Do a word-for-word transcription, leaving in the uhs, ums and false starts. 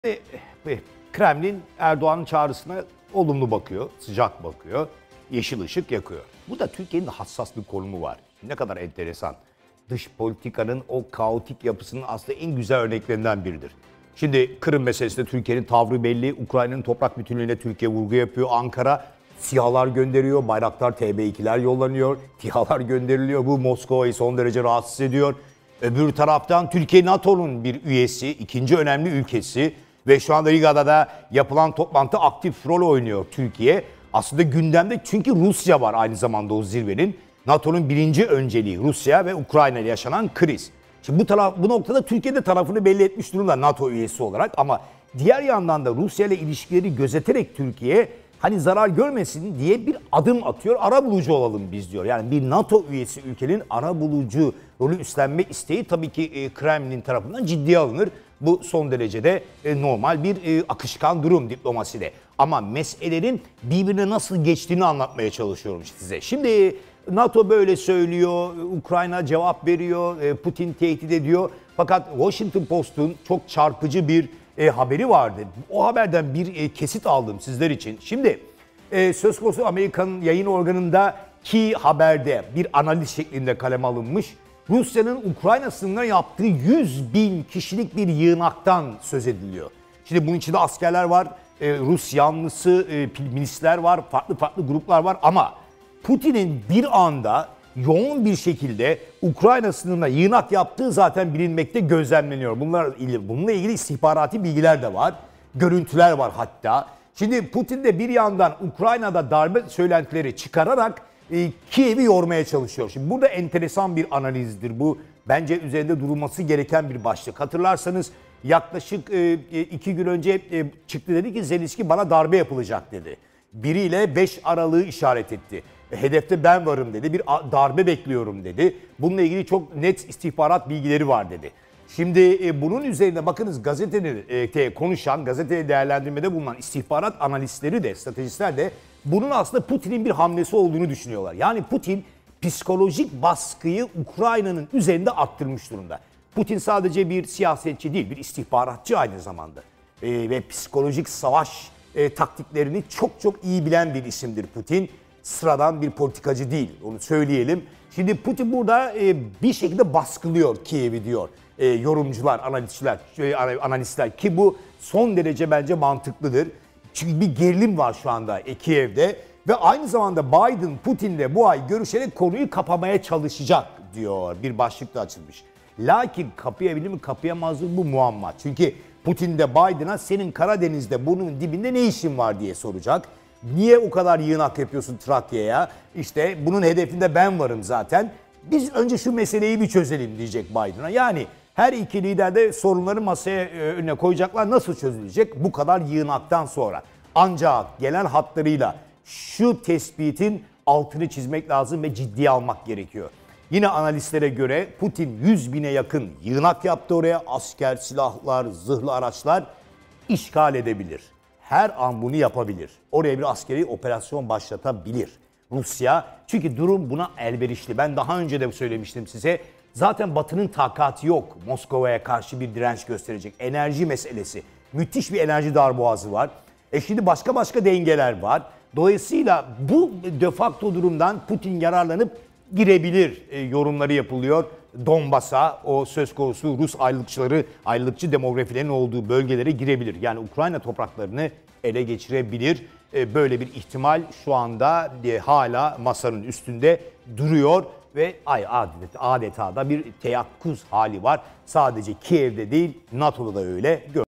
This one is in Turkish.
E, e, Kremlin Erdoğan'ın çağrısına olumlu bakıyor, sıcak bakıyor, yeşil ışık yakıyor. Bu da Türkiye'nin de hassas bir konumu var. Ne kadar enteresan. Dış politikanın o kaotik yapısının aslında en güzel örneklerinden biridir. Şimdi Kırım meselesinde Türkiye'nin tavrı belli. Ukrayna'nın toprak bütünlüğüne Türkiye vurgu yapıyor. Ankara SİHA'lar gönderiyor. Bayraktar T B ikiler yollanıyor. TİHA'lar gönderiliyor. Bu Moskova'yı son derece rahatsız ediyor. Öbür taraftan Türkiye NATO'nun bir üyesi, ikinci önemli ülkesi ve şu anda Riga'da da yapılan toplantı aktif rol oynuyor Türkiye. Aslında gündemde çünkü Rusya var aynı zamanda o zirvenin. NATO'nun birinci önceliği Rusya ve Ukrayna ile yaşanan kriz. Şimdi bu taraf, bu noktada Türkiye de tarafını belli etmiş durumda NATO üyesi olarak, ama diğer yandan da Rusya ile ilişkileri gözeterek Türkiye hani zarar görmesin diye bir adım atıyor. Arabulucu olalım biz diyor. Yani bir NATO üyesi ülkenin arabulucu rolü üstlenme isteği tabii ki e, Kremlin tarafından ciddiye alınır. Bu son derecede e, normal bir e, akışkan durum diplomaside. Ama meselelerin birbirine nasıl geçtiğini anlatmaya çalışıyorum size. Şimdi NATO böyle söylüyor, Ukrayna cevap veriyor, e, Putin tehdit ediyor. Fakat Washington Post'un çok çarpıcı bir E, haberi vardı. O haberden bir e, kesit aldım sizler için. Şimdi e, söz konusu Amerika'nın yayın organındaki haberde bir analiz şeklinde kaleme alınmış. Rusya'nın Ukrayna sınırına yaptığı yüz bin kişilik bir yığınaktan söz ediliyor. Şimdi bunun içinde askerler var, e, Rus yanlısı e, milisler var, farklı farklı gruplar var, ama Putin'in bir anda yoğun bir şekilde Ukrayna sınırına yığınak yaptığı zaten bilinmekte, gözlemleniyor. Bunlar, bununla ilgili istihbarati bilgiler de var. Görüntüler var hatta. Şimdi Putin de bir yandan Ukrayna'da darbe söylentileri çıkararak e, Kiev'i yormaya çalışıyor. Şimdi burada enteresan bir analizdir bu. Bence üzerinde durulması gereken bir başlık. Hatırlarsanız yaklaşık e, iki gün önce e, çıktı, dedi ki Zelenski bana darbe yapılacak dedi. Biriyle beş Aralık'ı işaret etti. Hedefte ben varım dedi. Bir darbe bekliyorum dedi. Bununla ilgili çok net istihbarat bilgileri var dedi. Şimdi e, bunun üzerine bakınız, gazetenin e, konuşan, gazeteye değerlendirmede bulunan istihbarat analistleri de, stratejistler de bunun aslında Putin'in bir hamlesi olduğunu düşünüyorlar. Yani Putin psikolojik baskıyı Ukrayna'nın üzerinde arttırmış durumda. Putin sadece bir siyasetçi değil, bir istihbaratçı aynı zamanda. E, ve psikolojik savaş e, taktiklerini çok çok iyi bilen bir isimdir Putin. Sıradan bir politikacı değil, onu söyleyelim. Şimdi Putin burada e, bir şekilde baskılıyor Kiev'i diyor e, yorumcular, analistler, e, analistler ki bu son derece bence mantıklıdır. Çünkü bir gerilim var şu anda e, Kiev'de ve aynı zamanda Biden Putin'le bu ay görüşerek konuyu kapamaya çalışacak diyor. Bir başlık da açılmış. Lakin kapayabilir mi, kapayamaz mı, bu muamma. Çünkü Putin de Biden'a senin Karadeniz'de burnunun dibinde ne işin var diye soracak. Niye o kadar yığınak yapıyorsun Trakya'ya? İşte bunun hedefinde ben varım zaten. Biz önce şu meseleyi bir çözelim diyecek Biden'a. Yani her iki lider de sorunları masaya önüne koyacaklar. Nasıl çözülecek? Bu kadar yığınaktan sonra. Ancak gelen hatlarıyla şu tespitin altını çizmek lazım ve ciddiye almak gerekiyor. Yine analistlere göre Putin yüz bine yakın yığınak yaptı oraya. Asker, silahlar, zırhlı araçlar işgal edebilir. Her an bunu yapabilir. Oraya bir askeri operasyon başlatabilir Rusya. Çünkü durum buna elverişli. Ben daha önce de söylemiştim size. Zaten Batı'nın takati yok Moskova'ya karşı bir direnç gösterecek. Enerji meselesi. Müthiş bir enerji darboğazı var. E şimdi başka başka dengeler var. Dolayısıyla bu de facto durumdan Putin yararlanıp girebilir e, yorumları yapılıyor. Donbas'a, o söz konusu Rus ayrılıkçıları, ayrılıkçı demografilerin olduğu bölgelere girebilir. Yani Ukrayna topraklarını ele geçirebilir. E, böyle bir ihtimal şu anda e, hala masanın üstünde duruyor ve ay adeta, adeta da bir teyakkuz hali var. Sadece Kiev'de değil, NATO'da da öyle.